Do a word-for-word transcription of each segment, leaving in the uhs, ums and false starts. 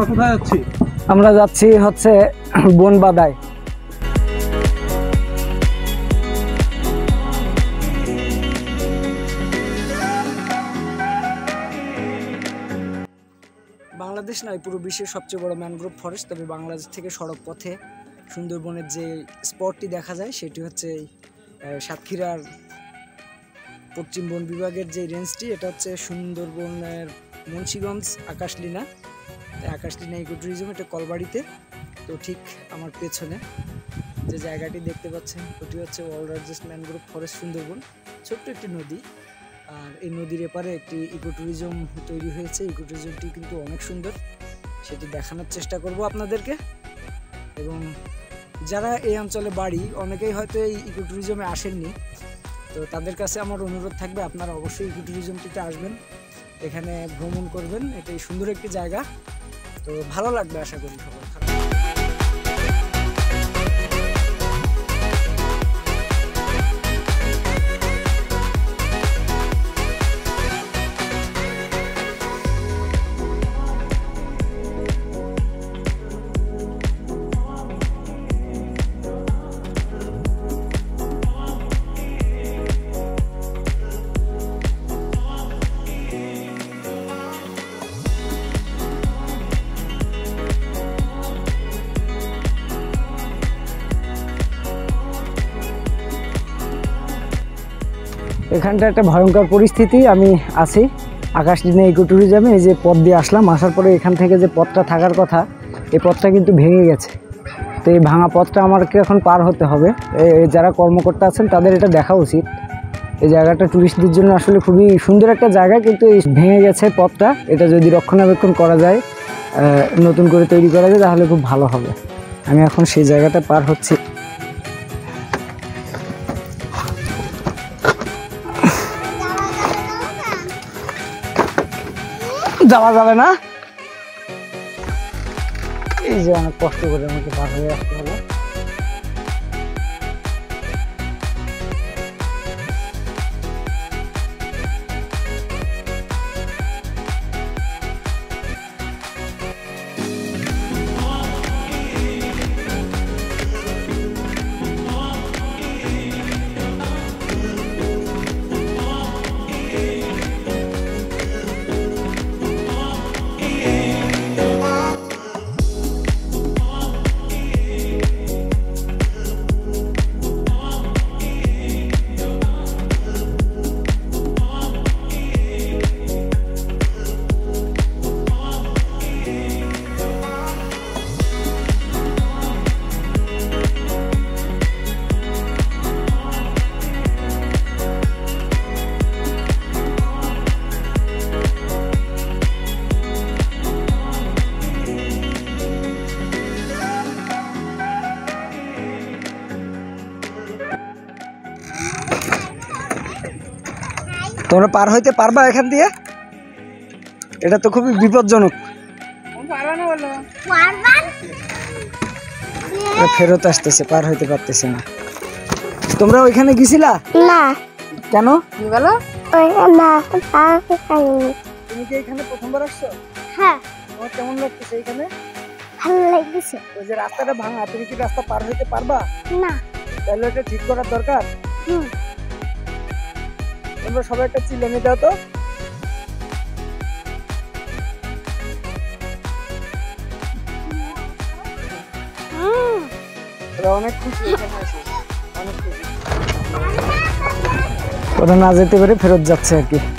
কোথায় যাচ্ছি? আমরা যাচ্ছি হচ্ছে বনবাদায়। বাংলাদেশ নয়, পুরো বিশ্বের সবচেয়ে বড় ম্যানগ্রোভ ফরেস্ট। তবে বাংলাদেশ থেকে সড়ক পথে সুন্দরবনের যে স্পটটি দেখা যায় সেটি হচ্ছে সাতক্ষীরার পশ্চিম বন বিভাগের যে রেঞ্জটি, এটা হচ্ছে সুন্দরবনের মুন্সিগঞ্জ আকাশলীনা। আকাশলীনা ইকো ট্যুরিজম, এটা কলবাড়িতে। তো ঠিক আমার পেছনে যে জায়গাটি দেখতে পাচ্ছেন ওটি হচ্ছে world largest mangrove forest Sundarban. ছোট্ট একটি নদী, আর এই নদীর এপারে একটি ইকো ট্যুরিজম তৈরি হয়েছে। ইকো ট্যুরিজমটি কিন্তু অনেক সুন্দর, সেটি দেখানোর চেষ্টা করব আপনাদেরকে। এবং যারা এই অঞ্চলে বাড়ি, অনেকেই হয়তো এই ইকো ট্যুরিজমে আসেননি, তো তাদের কাছে আমার অনুরোধ থাকবে আপনারা অবশ্যই ইকো ট্যুরিজমটিতে আসবেন, এখানে ভ্রমণ করবেন। এটাই সুন্দর একটি জায়গা, তো ভালো লাগবে আশা করি সবার। এখানটা একটা ভয়ঙ্কর পরিস্থিতি, আমি আছি আকাশলীনা ইকো ট্যুরিজমে। এই যে পথ দিয়ে আসলাম, আসার পরে এখান থেকে যে পথটা থাকার কথা, এই পথটা কিন্তু ভেঙে গেছে। তো এই ভাঙা পথটা আমাকে এখন পার হতে হবে। যারা কর্মকর্তা আছেন তাদের এটা দেখা উচিত। এই জায়গাটা ট্যুরিস্টদের জন্য আসলে খুবই সুন্দর একটা জায়গা, কিন্তু এই ভেঙে গেছে পথটা। এটা যদি রক্ষণাবেক্ষণ করা যায়, নতুন করে তৈরি করা যায়, তাহলে খুব ভালো হবে। আমি এখন সেই জায়গাটা পার হচ্ছি। যাওয়া যাবে না, এই যে অনেক কষ্ট করে আমাকে পার হয়ে আসতে হলো। তোমরা পার হইতে পারবা এখান দিয়ে? এটা তো খুবই বিপজ্জনক। ফেরত আসতেছে, পার হইতে পারতেছে না। তোমরা ওইখানে গেছিলা না? কেন? তুমি কি এখানে প্রথমবার আসছো? হ্যাঁ। তোমার কেমন লাগতেছে এখানে? ভালো লাগতেছে। ওই যে রাস্তাটা ভাঙা, তুমি কি রাস্তা পার হইতে পারবা? না। তাহলে এটা ঠিক করার দরকার। হুম। তোমরা সবাই একটা চিল্লানি দাও তো। অনেক খুশি, অনেক খুশি। ওরা না যেতে পারে ফেরত যাচ্ছে আর কি।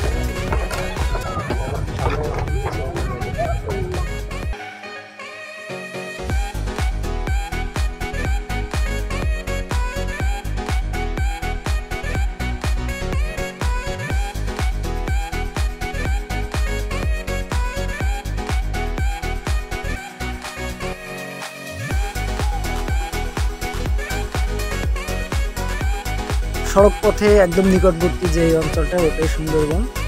সড়ক পথে একদম নিকটবর্তী যে অঞ্চলটা, ওটাই সুন্দরবন।